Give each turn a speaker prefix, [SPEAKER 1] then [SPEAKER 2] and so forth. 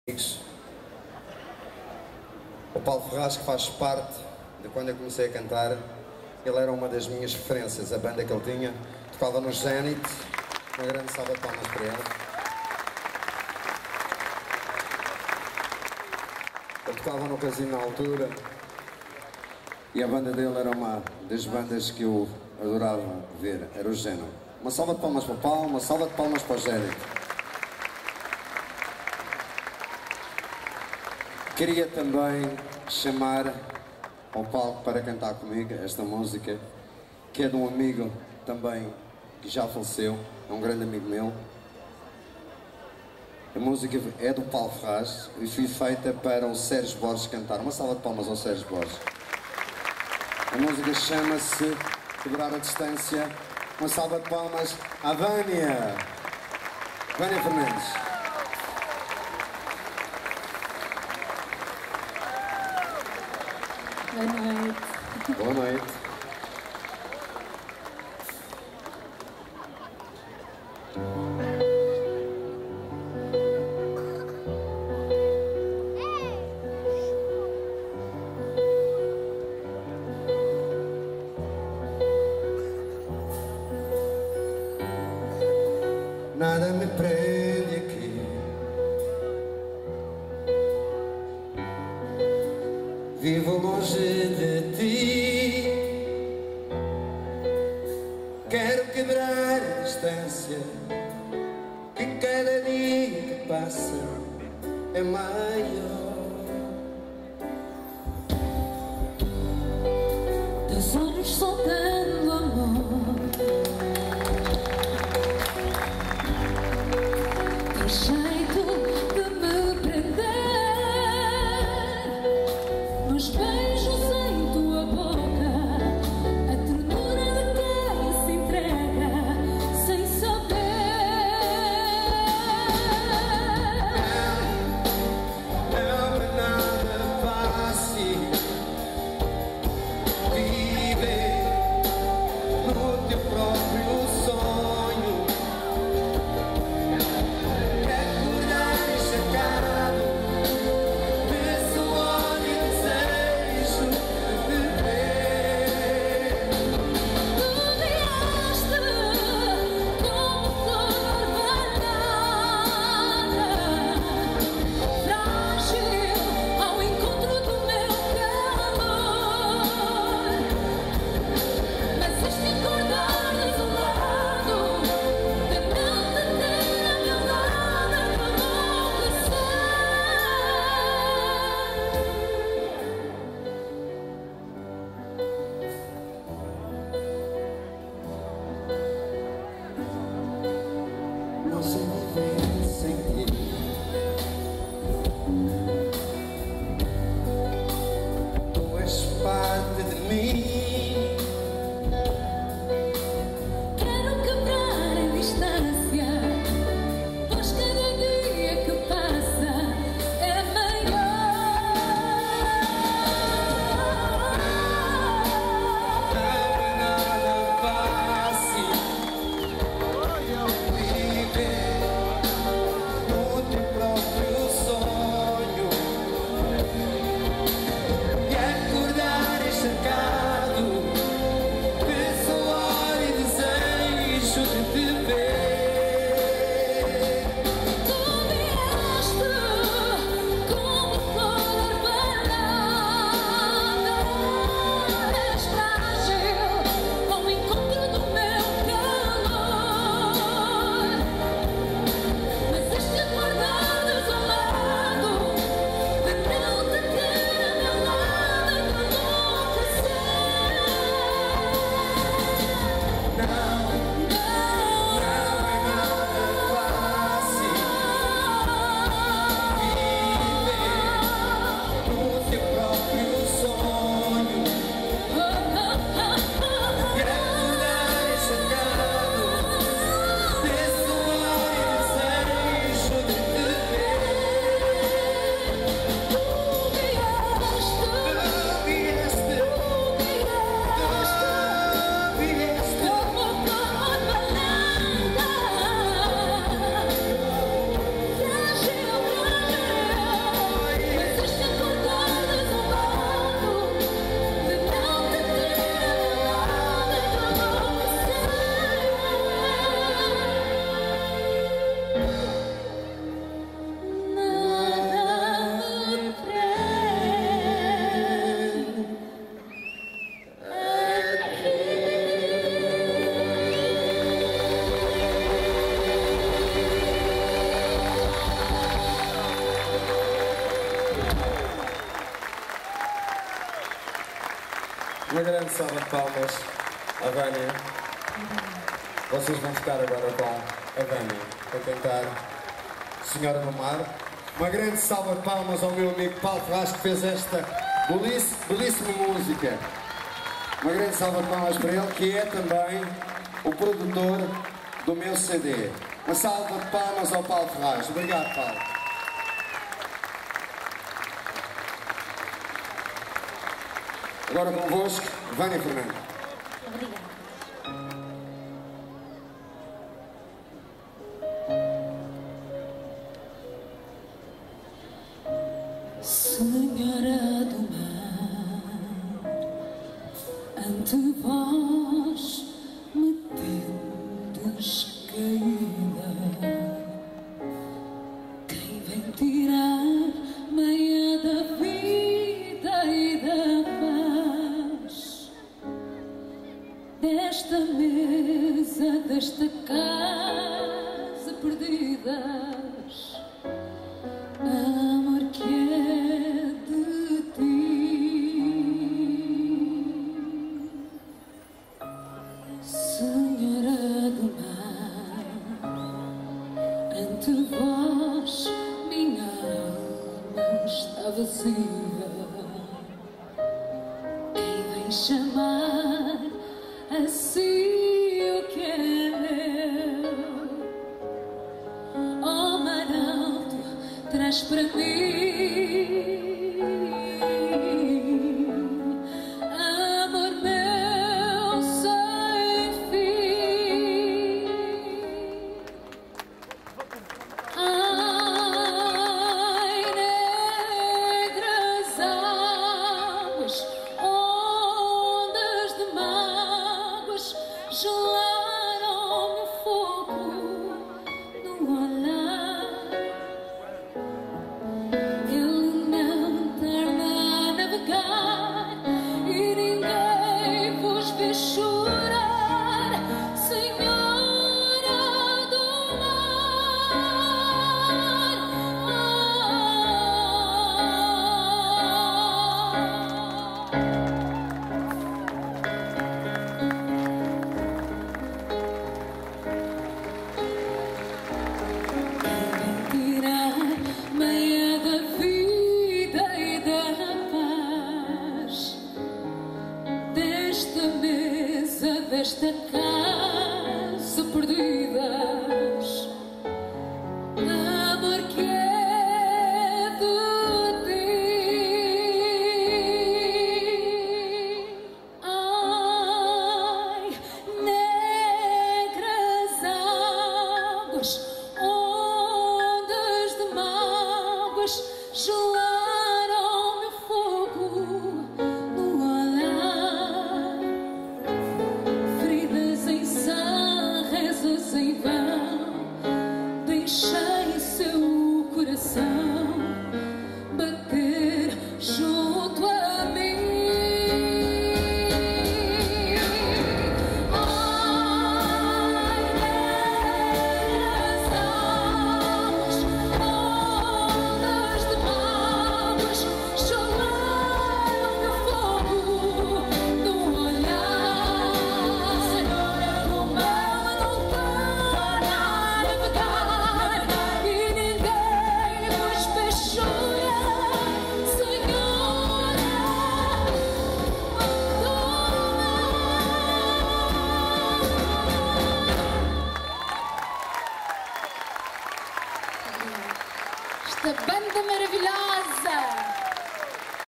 [SPEAKER 1] amigos. O Paulo Ferraz, que faz parte de quando eu comecei a cantar, ele era uma das minhas referências. A banda que ele tinha tocava no Zenit. Uma grande salva de palmas para ele. Ele tocava no casino na altura e a banda dele era uma das bandas que eu adorava ver, era o Zenit. Uma salva de palmas para o Paulo, uma salva de palmas para o Zenit. Queria também chamar ao palco para cantar comigo esta música, que é de um amigo também que já faleceu, é um grande amigo meu. A música é do Paulo Ferraz e foi feita para o Sérgio Borges cantar. Uma salva de palmas ao Sérgio Borges. A música chama-se Quebrar a Distância. Uma salva de palmas à Vânia. Vânia Fernandes.
[SPEAKER 2] Boa noite.
[SPEAKER 1] Boa noite. Nada me prende aqui, vivo longe de ti. Quero quebrar a distância, que cada dia que passa é maior.
[SPEAKER 2] Teus olhos soltando amor, teu jeito de me prender, nos beijos em tua boca, a ternura de quem se entrega sem saber.
[SPEAKER 3] Uma grande salva de palmas à Vânia. Vocês vão ficar agora com a Vânia para cantar Senhora do Mar.
[SPEAKER 1] Uma grande salva de palmas ao meu amigo Paulo Ferraz, que fez esta belíssima música. Uma grande salva de palmas para ele, que é também o produtor do meu CD. Uma salva de palmas ao Paulo Ferraz. Obrigado, Paulo. Agora convosco, Vânia Fernandes.
[SPEAKER 2] Obrigada. Senhora do mar, ante vós me tendes caída. Quem vem tirar meia da vida e da paz desta mesa, desta casa perdidas? Amor que é de ti, Senhora do mar, ante vós minha alma está vazia. Quem vem chamar a si o que é meu? Oh, mar alto, traz para mim amor meu sem fim. Ai, negras águas, ondas de mágoas, gelaram-me o fogo no olhar. Ele não tarda a navegar e ninguém vos vê chorar, Senhora do mar. Tirar meia da vida e da paz desta mesa, desta casa perdidas. Amor que é de ti. Ai, negras águas, ondas de mágoas, geladas.